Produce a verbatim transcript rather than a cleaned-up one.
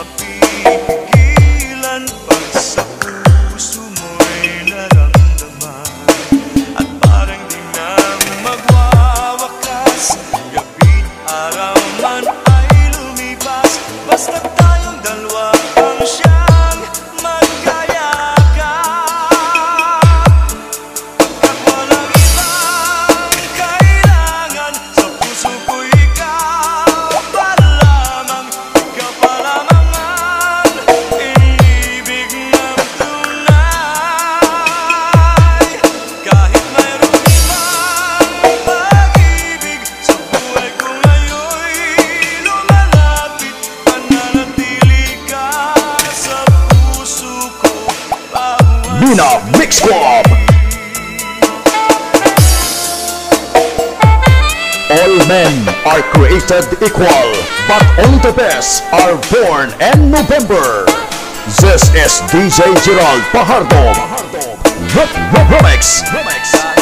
mapigilan pag sa puso mo'y naramdaman. At parang di na magwawakas, gabi araw man ay lumipas, basta tayong dalawa ang siyang magkayakap. Pagkat walang ibang kailangan, sa puso ko ikaw pa lamang, ikaw pa lamang ang inibig ng tunay. Kahit mayroong ibang pag-ibig sa buhay ko ngayon'y lumalapit, mananatili ka sa puso ko. Luna Mix Club. All men are created equal, but only the best are born in November. This is D J Gerald Fajardo. Remix. Remix.